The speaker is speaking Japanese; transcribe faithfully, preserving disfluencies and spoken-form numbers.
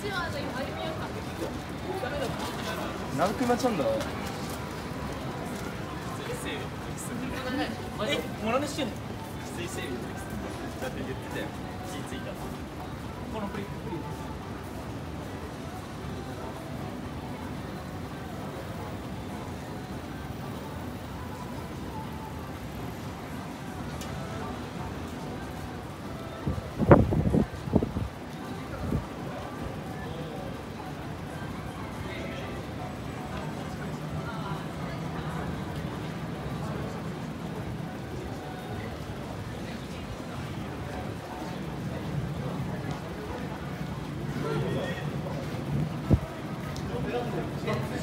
何分待ちなんだろう。 え、もらねしてんの？ 水整備の時だって言ってたよ。火ついた。 このプリプリ。 Gracias.